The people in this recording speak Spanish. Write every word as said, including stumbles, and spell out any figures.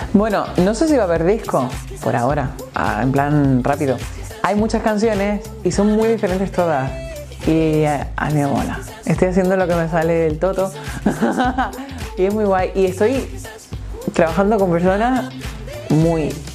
Bueno, no sé si va a haber disco por ahora, ah, en plan rápido. Hay muchas canciones y son muy diferentes todas. Y a, a mí me mola. Estoy haciendo lo que me sale del toto. Y es muy guay. Y estoy trabajando con personas muy